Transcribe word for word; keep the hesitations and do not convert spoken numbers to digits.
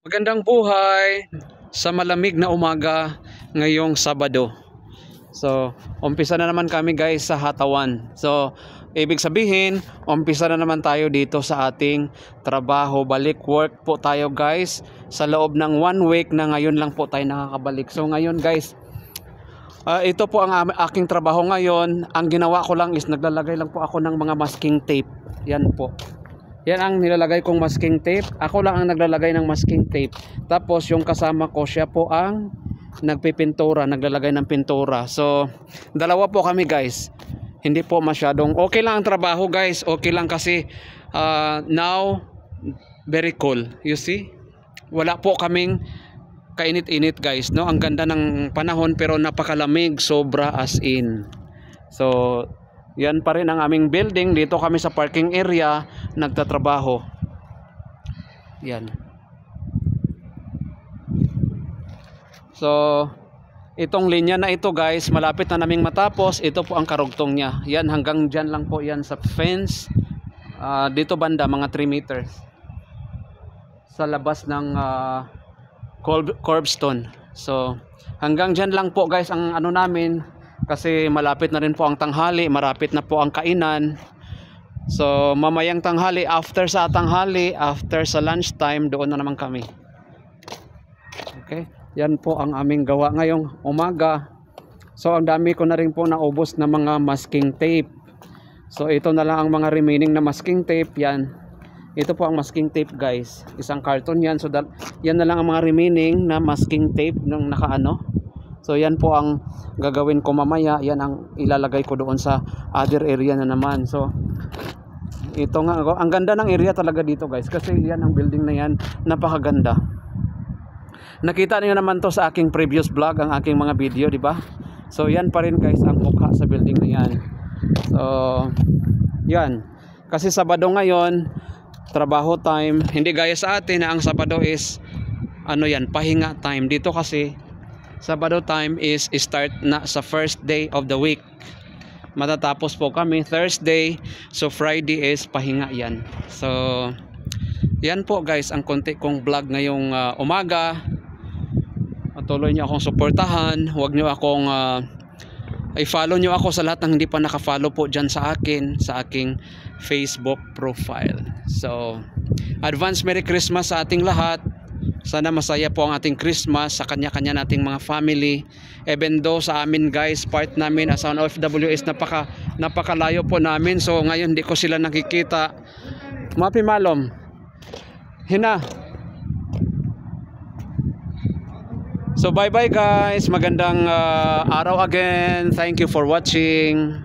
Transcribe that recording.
Magandang buhay sa malamig na umaga ngayong Sabado. So, umpisa na naman kami guys sa Hatawan. So, ibig sabihin, umpisa na naman tayo dito sa ating trabaho. Balik work po tayo guys. Sa loob ng one week na ngayon lang po tayo nakakabalik. So, ngayon guys, uh, ito po ang aking trabaho ngayon. Ang ginawa ko lang is naglalagay lang po ako ng mga masking tape. Yan po. Yan ang nilalagay kong masking tape. Ako lang ang naglalagay ng masking tape. Tapos yung kasama ko, siya po ang nagpipintura, naglalagay ng pintura. So, dalawa po kami guys. Hindi po masyadong okay lang ang trabaho guys. Okay lang kasi uh, now very cool. You see? Wala po kaming kainit-init guys, no? Ang ganda ng panahon pero napakalamig, sobra as in. So, yan pa rin ang aming building. Dito kami sa parking area nagtatrabaho. Yan. So, itong linya na ito guys, malapit na naming matapos. Ito po ang karugtong niya. Yan, hanggang dyan lang po yan sa fence. Uh, dito banda, mga three meters. Sa labas ng uh, curbstone. So, hanggang dyan lang po guys ang ano namin. Kasi malapit na rin po ang tanghali, marapit na po ang kainan. So mamayang tanghali, after sa tanghali, after sa lunch time, doon na naman kami. Okay, yan po ang aming gawa ngayong umaga. So ang dami ko na rin po naubos na mga masking tape. So ito na lang ang mga remaining na masking tape. Yan, ito po ang masking tape guys, isang carton yan. So that, yan na lang ang mga remaining na masking tape nung nakaano. So yan po ang gagawin ko mamaya. Yan ang ilalagay ko doon sa other area na naman. So ito nga, ang ganda ng area talaga dito guys. Kasi yan ang building na yan, napakaganda. Nakita niyo naman to sa aking previous vlog, ang aking mga video, di ba? So yan pa rin guys ang mukha sa building na yan. So yan. Kasi Sabado ngayon, trabaho time. Hindi gaya sa atin na ang Sabado is ano yan, pahinga time. Dito kasi Sabado time is start na sa first day of the week. Matatapos po kami Thursday. So Friday is pahinga yan. So yan po guys ang konti kong vlog ngayong uh, umaga. Patuloy nyo akong suportahan. Huwag nyo akong uh, i-follow nyo ako sa lahat ng hindi pa naka-follow po dyan sa akin, sa aking Facebook profile. So advance Merry Christmas sa ating lahat. Sana masaya po ang ating Christmas sa kanya-kanya nating mga family. Even though sa amin guys, part namin as an O F W is napaka, napakalayo po namin. So ngayon hindi ko sila nakikita. Mapi malom. Hina. So bye bye guys. Magandang uh, araw again. Thank you for watching.